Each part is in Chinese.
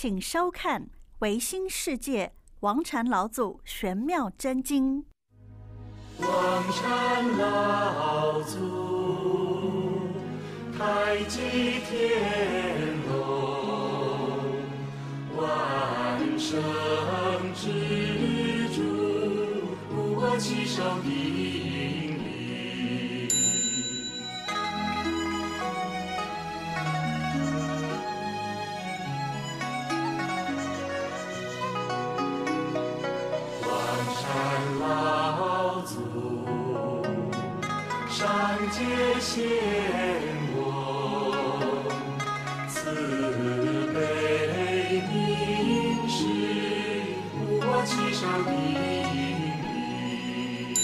请收看《维新世界王禅老祖玄妙真经》。 王禅老祖太极天龙，万圣之主，我起手顶礼。王禅老祖上界显我，慈悲明示，我起手顶礼。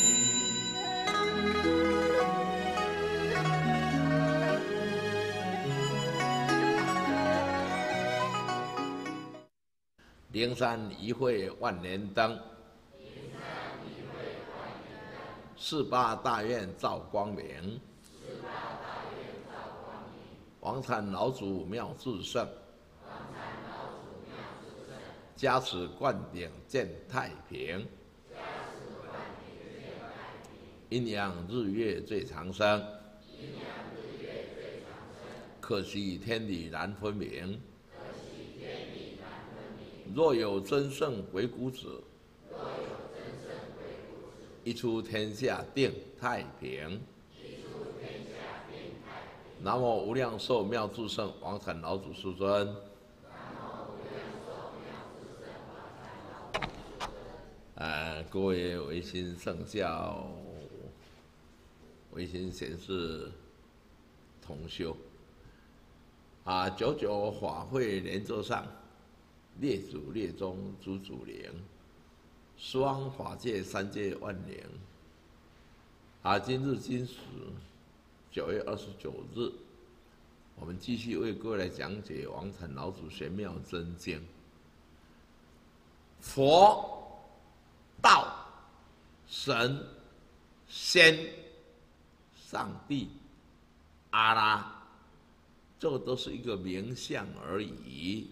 灵山一会万年灯，48大愿照光明，王禅老祖妙智胜，加持灌顶见太平，阴阳日月最长生，可惜天理难分明。若有真圣鬼谷子，一出天下定太平。南无无量寿妙智胜王禅老祖师尊。各位维新圣教、维新贤士同修，99法会莲座上，列祖列宗诸祖灵，双法界三界万灵。今日今时9月29日，我们继续为各位来讲解王禅老祖玄妙真经。佛、道、神、仙、上帝、阿拉，这都是一个名相而已。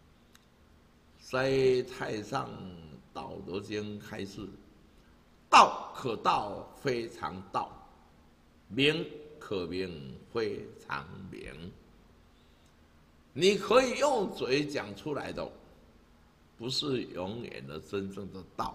在太上道德经开示，道可道非常道，名可名非常名。你可以用嘴讲出来的，不是永远的真正的道，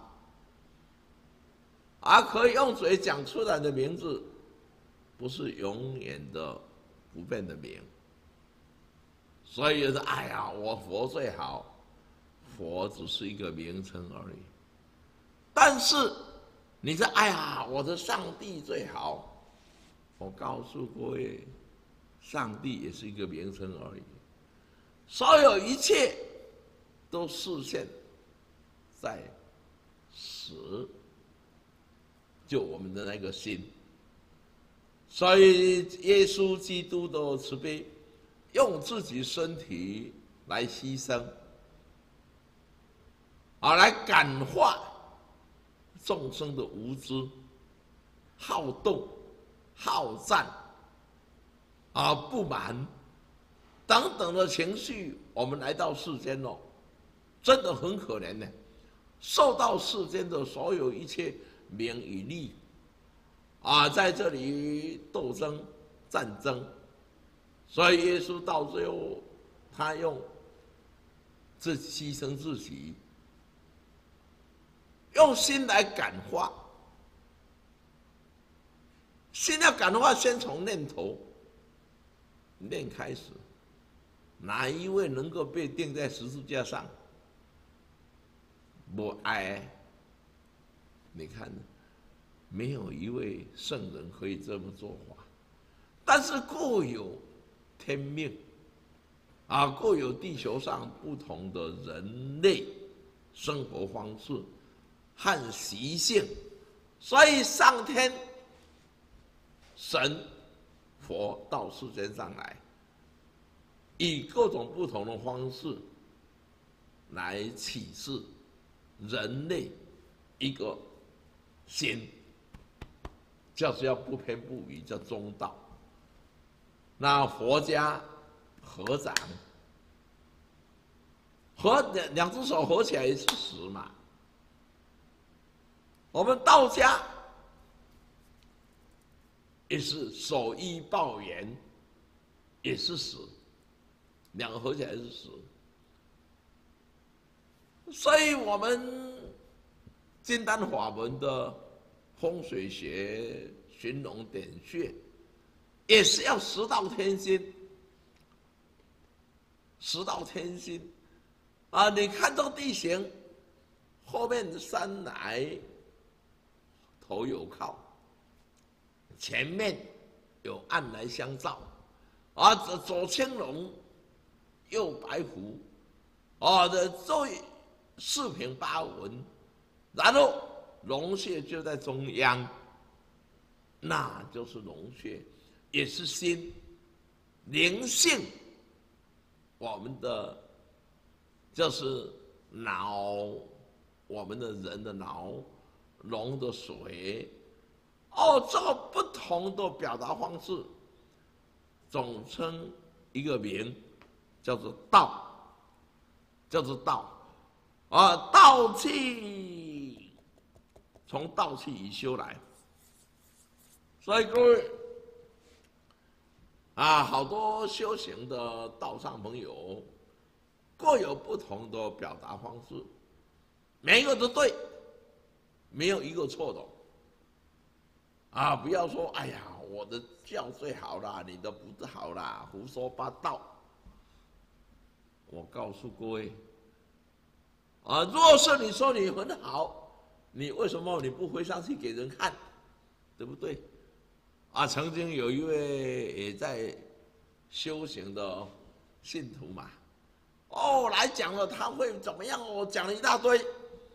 而可以用嘴讲出来的名字，不是永远的不变的名。所以说，哎呀，我佛最好。佛只是一个名称而已，但是你说哎呀，我的上帝最好，我告诉各位，上帝也是一个名称而已。所有一切都实现在就我们的那个心。所以耶稣基督的慈悲，用自己身体来牺牲。来感化众生的无知、好动、好战、不满等等的情绪，我们来到世间真的很可怜呢，受到世间的所有一切名与利，在这里斗争、战争，所以耶稣到最后，他用牺牲自己。用心来感化，心要感化，先从念头念开始。哪一位能够被钉在十字架上？没爱，你看，没有一位圣人可以这么做法。但是各有天命，各有地球上不同的人类生活方式和习性，所以上天、神、佛到世间上来，以各种不同的方式来启示人类一个心，就是要不偏不倚，叫中道。那佛家合掌两只手合起来也是十嘛。我们道家也是手一抱元，也是十，两个合起来是十。所以我们金丹法门的风水学、寻龙点穴，也是要十道天心，十道天心啊！你看这个地形，后面山来头有靠，前面有暗来相照，啊，左青龙，右白虎，啊，这四平八稳，然后龙穴就在中央，那就是龙穴，也是心灵性，我们的就是脑，我们的人的脑，龙的水，哦，这个不同的表达方式，总称一个名，叫做道，叫做道。啊，道气，从道气以修来，所以各位啊，好多修行的道上朋友各有不同的表达方式，每一个都对，没有一个错的。啊，不要说哎呀，我的教最好啦，你的不好啦，胡说八道。我告诉各位。啊，若是你说你很好，你为什么你不回上去给人看，对不对？啊，曾经有一位也在修行的信徒嘛，哦，来讲了他会怎么样，我讲了一大堆。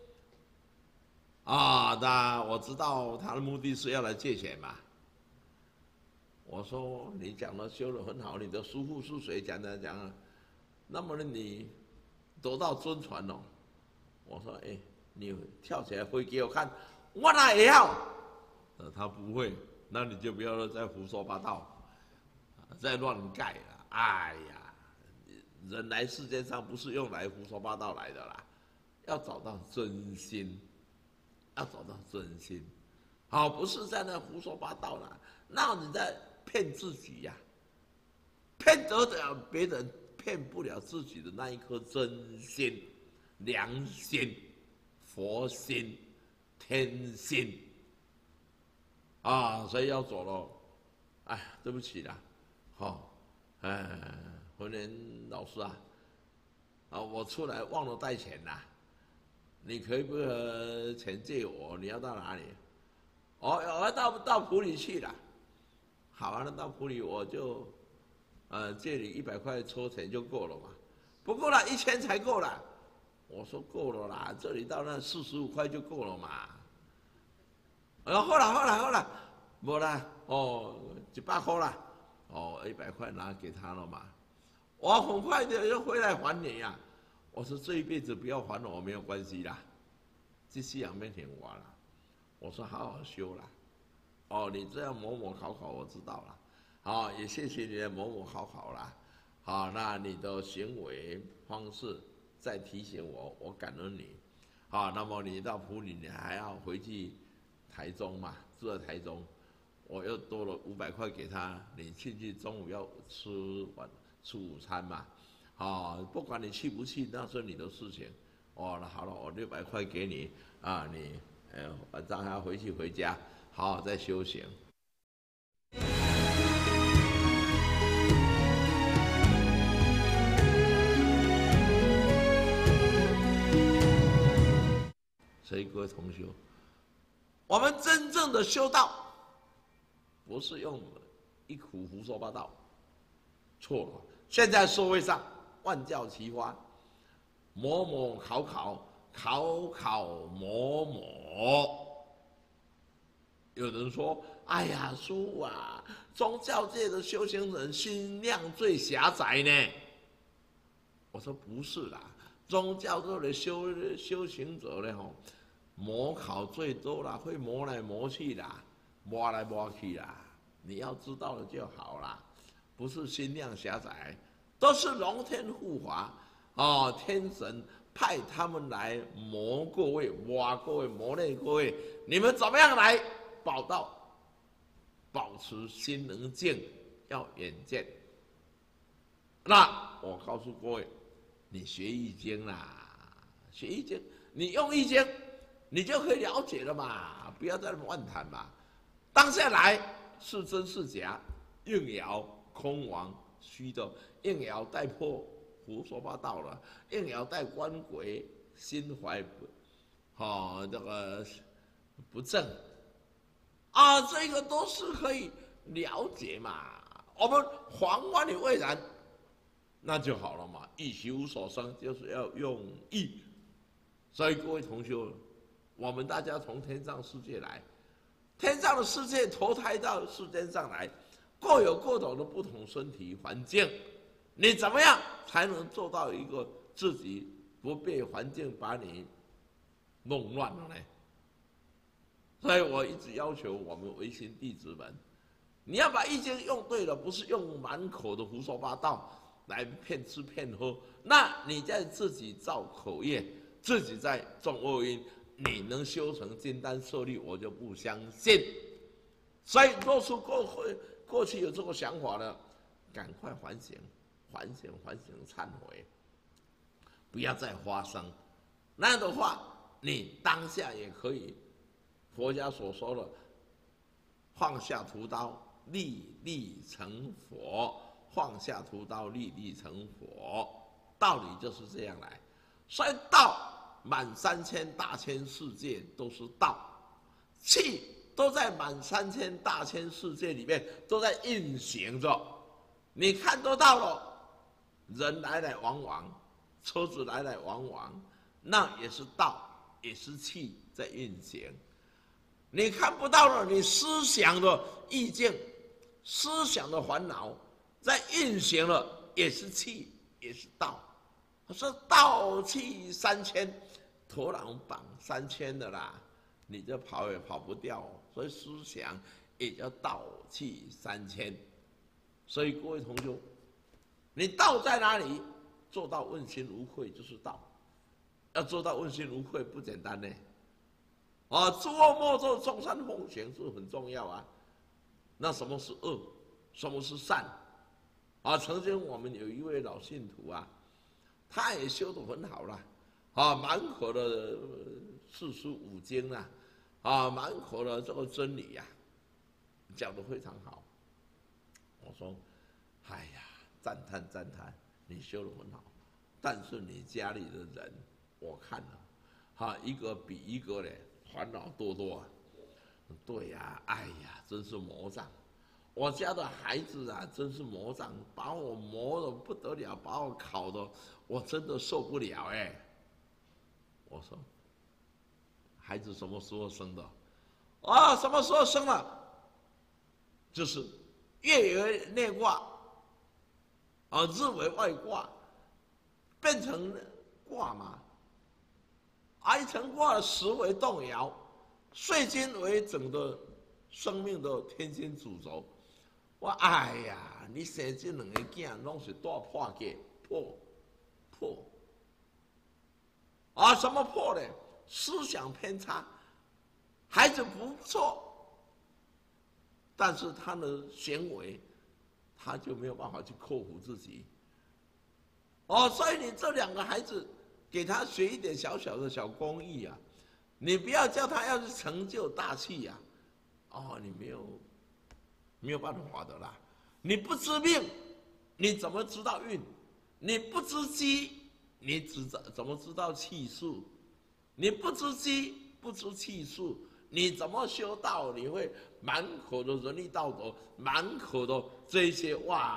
啊，那我知道他的目的是要来借钱嘛。我说你讲的修得很好，你的师父是谁？讲啊，那么呢你得到尊传哦。我说：“哎，你跳起来挥给我看，我哪也要。”他不会，那你就不要再胡说八道，再乱盖了。哎呀，人来世界上不是用来胡说八道来的啦，要找到真心，要找到真心。好，不是在那胡说八道啦，那你在骗自己呀，骗得了别人，骗不了自己的那一颗真心。良心、佛心、天心，啊，所以要走了。哎，对不起啦，好，文莲老师啊，啊，我出来忘了带钱啦，你可以不可钱借我？你要到哪里？哦，我要到埔里去了。好啊，那到埔里我就，借你100块抽钱就够了嘛。不够了，1000才够了。我说够了啦，这里到那45块就够了嘛。后来，没啦，哦，100块啦，哦，100块拿给他了嘛。我很快的就回来还你呀。我说这一辈子不要还我没有关系啦，这西洋面前我啦。我说好好修啦。哦，你这样某考我知道了。好，也谢谢你的某考啦。好，那你的行为方式。再提醒我，我感恩你。好，那么你到埔里，你还要回去台中嘛？住在台中，我又多了500块给他，你去中午要吃午餐嘛？好，不管你去不去，那是你的事情。哦，那好了，我600块给你啊，你晚上还要回家，好好再修行。所以各位同学，我们真正的修道，不是用一苦胡说八道，错了。现在社会上万教齐发，某考某。有人说：“哎呀，叔啊，宗教界的修行人心量最狭窄呢。”我说不是啦，宗教界的修行者呢，吼。磨考最多啦，会磨来磨去啦，磨来磨去啦。你要知道了就好啦，不是心量狭窄，都是龙天护法天神派他们来磨各位、挖各位、磨练各位，你们怎么样来报道？保持心能静，要远见。那我告诉各位，你学易经啦，学易经，你用易经，你就可以了解了嘛，不要再乱谈嘛。当下来是真是假，应爻空亡虚的，应爻带破胡说八道了，应爻带官鬼心怀这个不正这个都是可以了解嘛。我们皇冠你未然，那就好了嘛。易其无所生，就是要用易。所以各位同学，我们大家从天上世界来，天上的世界投胎到世间上来，各有各种的不同身体环境，你怎么样才能做到一个自己不被环境把你弄乱了呢？所以我一直要求我们唯心弟子们，你要把易经用对了，不是用满口的胡说八道来骗吃骗喝，那你在自己造口业，自己在种恶因，你能修成金丹舍利，我就不相信。所以若是过去有这个想法的，赶快反省、忏悔，不要再发生。那样的话，你当下也可以，佛家所说的放下屠刀，立地成佛。放下屠刀，立地成佛，道理就是这样来。所以道满3000大千世界都是道，气都在满3000大千世界里面都在运行着。你看得到了，人来来往往，车子来来往往，那也是道，也是气在运行。你看不到了，你思想的意境、思想的烦恼在运行了，也是气，也是道。他说道气3000，头脑绑3000的啦，你这跑也跑不掉。所以思想也叫道气3000。所以各位同学，你道在哪里？做到问心无愧就是道。要做到问心无愧不简单呢。诸恶莫作，众善奉行是很重要啊。那什么是恶？什么是善？曾经我们有一位老信徒啊，他也修得很好了，满口的四书五经啊，满口的这个真理呀，讲得非常好。我说，哎呀，赞叹，你修得很好，但是你家里的人，我看了，一个比一个嘞烦恼多啊。对呀，哎呀，真是魔障。我家的孩子啊，真是魔障，把我磨得不得了，把我烤得我真的受不了哎。我说，孩子什么时候生的？什么时候生了？就是月为内卦，日为外卦，变成卦嘛。一成卦的时为动摇，岁金为整个生命的天心主轴。我哎呀，你生这两个囝拢是大破解破，什么破呢？思想偏差，孩子不错，但是他的行为，他就没有办法去克服自己。所以你这两个孩子，给他学一点小小的小公益啊，你不要叫他要去成就大器呀，你没有办法的啦。你不知命，你怎么知道运？你不知机，你怎么知道气数？你不知机，不知气数，你怎么修道？你会满口的仁义道德，满口的这些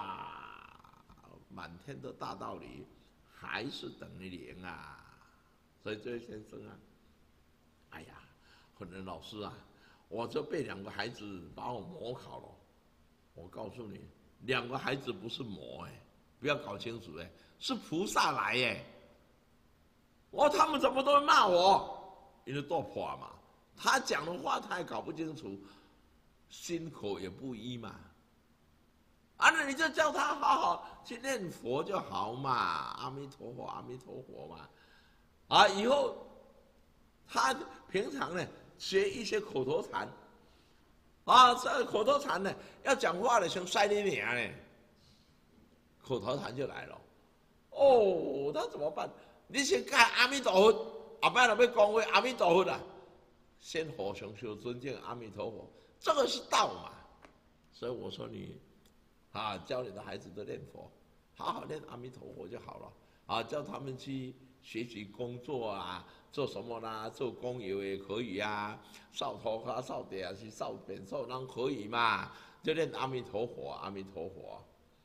满天的大道理，还是等于零啊！所以这位先生啊，哎呀，可能老师啊，我就被两个孩子把我磨考了。我告诉你，两个孩子不是魔不要搞清楚是菩萨来他们怎么都会骂我？因为多破嘛，他讲的话他也搞不清楚，心口也不一嘛。 那你就叫他好好去念佛就好嘛，阿弥陀佛，阿弥陀佛嘛。以后他平常呢学一些口头禅，这口头禅呢要讲话了，像塞你娘呢，口头禅就来了。他怎么办？你先盖阿弥陀佛，后摆若要讲话阿弥陀佛啦，先互相修尊敬阿弥陀佛，这个是道嘛。所以我说你，教你的孩子都念佛，好好念阿弥陀佛就好了。叫他们去学习工作啊，做什么啦？做工友也可以啊，扫头发、扫地啊，去扫便所都可以嘛。就念阿弥陀佛，阿弥陀佛。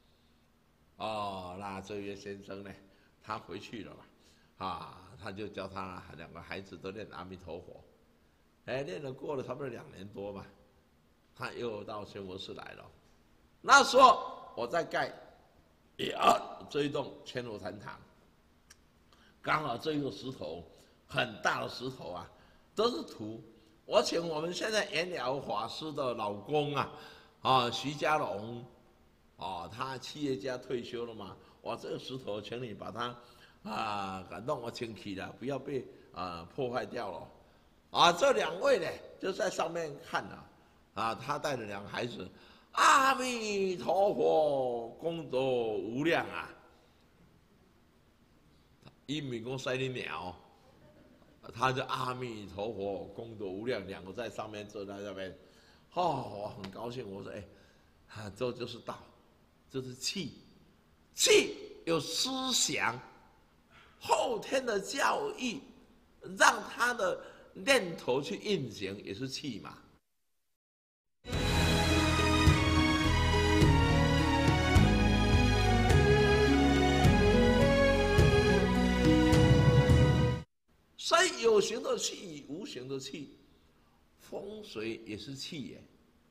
那这位先生呢，他回去了嘛，他就教他2个孩子都念阿弥陀佛。念了过了差不多2年多吧，他又到宣佛寺来了。那时候我在盖这一栋千佛禅堂，刚好这一个石头很大的石头都是土。我请我们现在源疗法师的老公徐家龙，他企业家退休了嘛，我这个石头请你把它弄个清气了，不要被破坏掉了。这2位呢就在上面看了，他带着2个孩子，阿弥陀佛，功德无量伊米公塞你鸟，他就阿弥陀佛，功德无量，2个在上面坐在那边，我很高兴，我说这就是道，这是气，气有思想，后天的教育，让他的念头去运行，也是气嘛。所以有形的气，无形的气，风水也是气耶。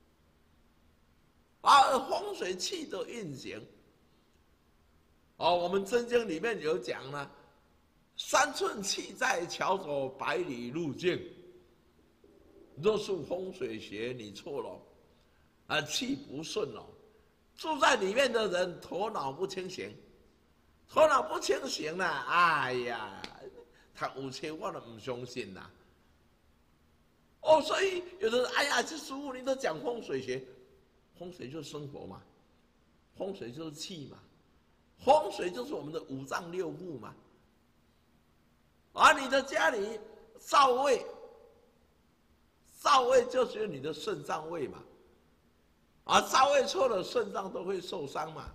风水气的运行，我们真经里面有讲了，3寸气在，桥走百里路径。若是风水学你错了，气不顺了，住在里面的人头脑不清醒，头脑不清醒了，哎呀，他有切我都不相信啦。所以有的人这师父你都讲风水学，风水就是生活嘛，风水就是气嘛，风水就是我们的5脏6腑嘛。你的家里灶位，灶位就是你的肾脏位嘛，灶位错了，肾脏都会受伤嘛。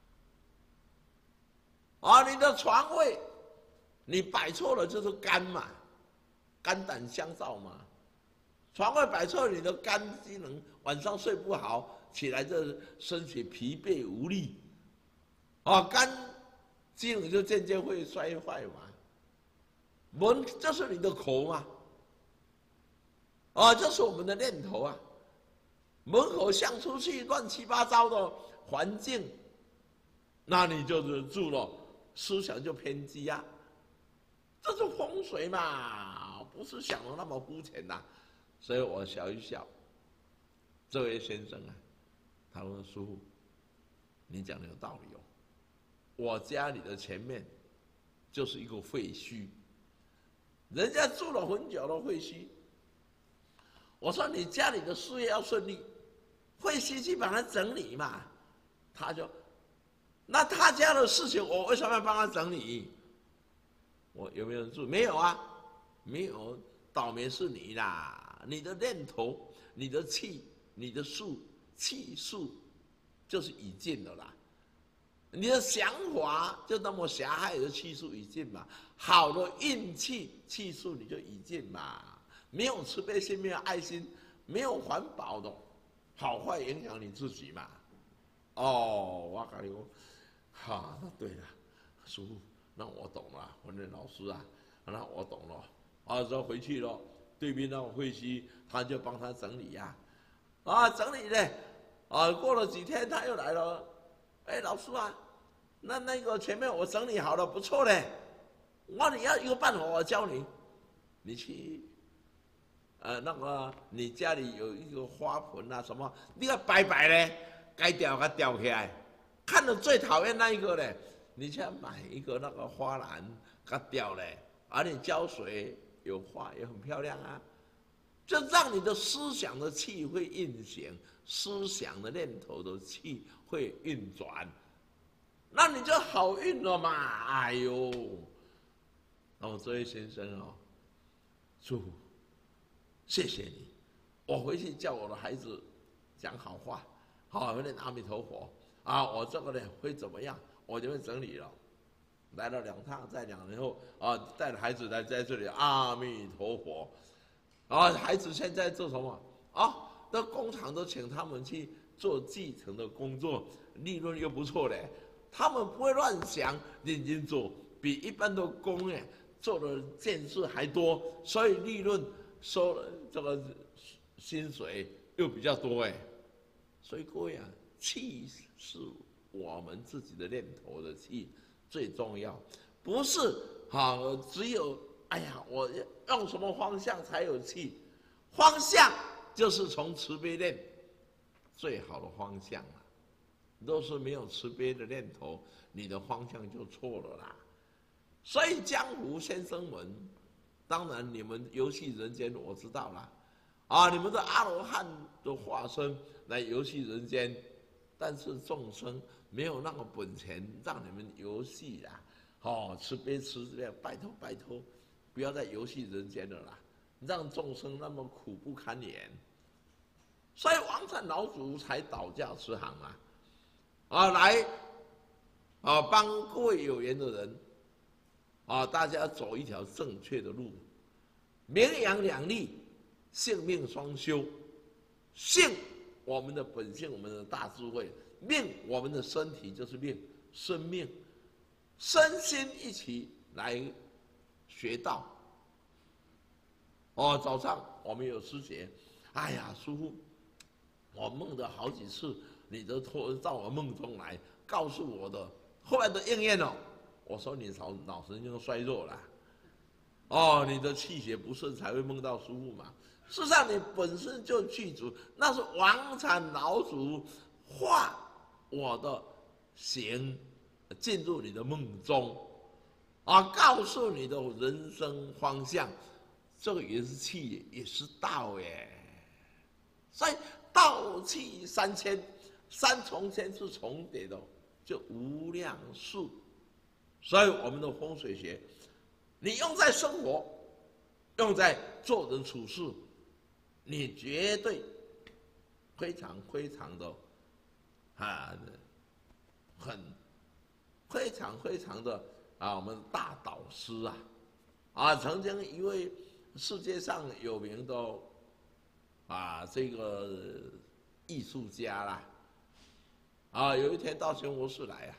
你的床位，你摆错了就是肝嘛，肝胆相照嘛。床位摆错了，你的肝机能晚上睡不好，起来就身体疲惫无力，肝机能就渐渐会衰坏嘛。门就是你的口嘛，就是我们的念头门口相出去乱七八糟的环境，那你就是住了，思想就偏激这是风水嘛，不是想的那么肤浅所以我笑一笑。这位先生他说：“师父，你讲的有道理我家里的前面就是一个废墟，人家住了很久的废墟。我说你家里的事业要顺利，废墟去把它整理嘛。”他就，那他家的事情我为什么要帮他整理？我有没有人住？没有没有，倒霉是你啦！你的念头、你的气、你的气数，就是已尽了啦。你的想法就那么狭隘的气数已尽嘛，好的运气气数你就已尽嘛。没有慈悲心，没有爱心，没有环保的，好坏影响你自己嘛。我跟你讲，那对了，师父，那我懂了，我的老师那我懂了。之后回去了，对面那个会师他就帮他整理整理呢，过了几天他又来了，老师那个前面我整理好了，不错嘞。你要一个办法，我教你，你去，那个你家里有一个花盆什么，你要摆嘞， 该吊给吊起来。看了最讨厌那一个嘞，你去买一个那个花篮给吊嘞，而你浇水有花也很漂亮啊，就让你的思想的气会运行，思想的念头的气会运转，那你就好运了嘛。哎呦，那我这位先生哦，祝谢谢你，我回去叫我的孩子讲好话，好念阿弥陀佛啊，我这个呢会怎么样，我就会整理了。来了2趟，在2年后啊，带着孩子来在这里阿弥陀佛啊，孩子现在做什么啊？那工厂都请他们去做继承的工作，利润又不错嘞。他们不会乱想，认真做，比一般的工哎做的件事还多，所以利润收这个薪水又比较多哎。所以各位啊，气是我们自己的念头的气最重要，不是只有哎呀，我用什么方向才有气？方向就是从慈悲念最好的方向啊。都是没有慈悲的念头，你的方向就错了啦。所以江湖先生们，当然你们游戏人间我知道啦，啊，你们的阿罗汉的化身来游戏人间，但是众生没有那个本钱让你们游戏啦。哦，慈悲慈悲，拜托拜托，不要再游戏人间了啦，让众生那么苦不堪言。所以王禅老祖才倒驾慈航啊，来啊，帮各位有缘的人啊，大家走一条正确的路，名扬两利，性命双修。性我们的本性，我们的大智慧；命我们的身体就是命，生命，身心一起来学道。哦，早上我们有师姐，哎呀，师父，我梦了好几次。你都到我梦中来告诉我的，后来的应验了。我说你脑神经衰弱了，哦，你的气血不顺才会梦到师父嘛。事实上你本身就具足，那是王禅老祖化我的形进入你的梦中，啊，告诉你的人生方向，这个也是气，也是道耶。所以道气3000。3重天是重叠的，就无量数。所以我们的风水学，你用在生活，用在做人处事，你绝对非常非常的非常非常的我们大导师曾经一位世界上有名的这个艺术家啦。有一天到宣佛寺来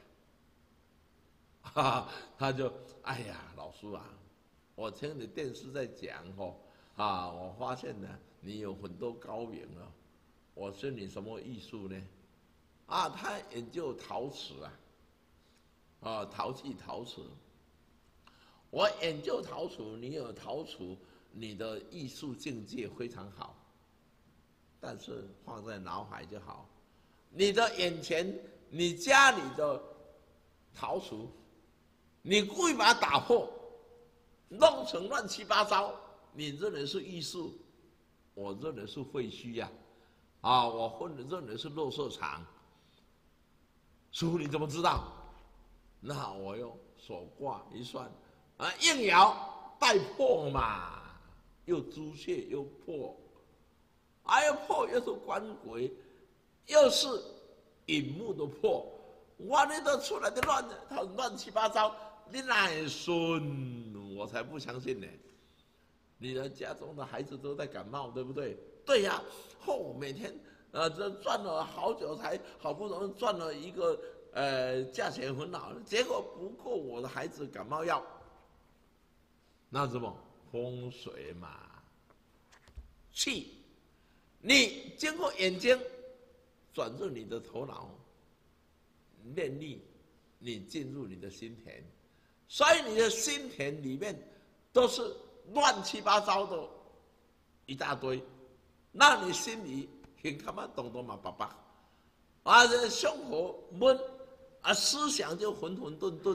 他就哎呀，老师我听你电视在讲我发现呢你有很多高明了。我说你什么艺术呢？他研究陶瓷陶器陶瓷。我研究陶瓷，你有陶瓷，你的艺术境界非常好，但是放在脑海就好。你的眼前，你家里的陶瓷，你故意把它打破，弄成乱七八糟，你认为是艺术，我认为是废墟我认为是垃圾场。师父你怎么知道？那我用手卦一算，应爻带破嘛，又朱雀又破，又破又是官鬼。又是引木的破，我那都出来的乱七八糟，你哪会顺？我才不相信呢！你的家中的孩子都在感冒，对不对？对呀，每天这赚了好久才好不容易赚了一个价钱很好，结果不够我的孩子感冒药，那什么风水嘛？气，你经过眼睛。转入你的头脑，念力，你进入你的心田，所以你的心田里面都是乱七八糟的一大堆，那你心里很他妈懂嘛，爸爸， 这胸口闷，思想就混混沌沌。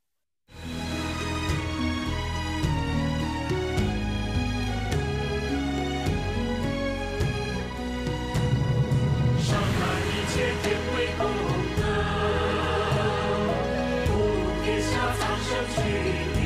上看一切天为功德，不天下苍生去。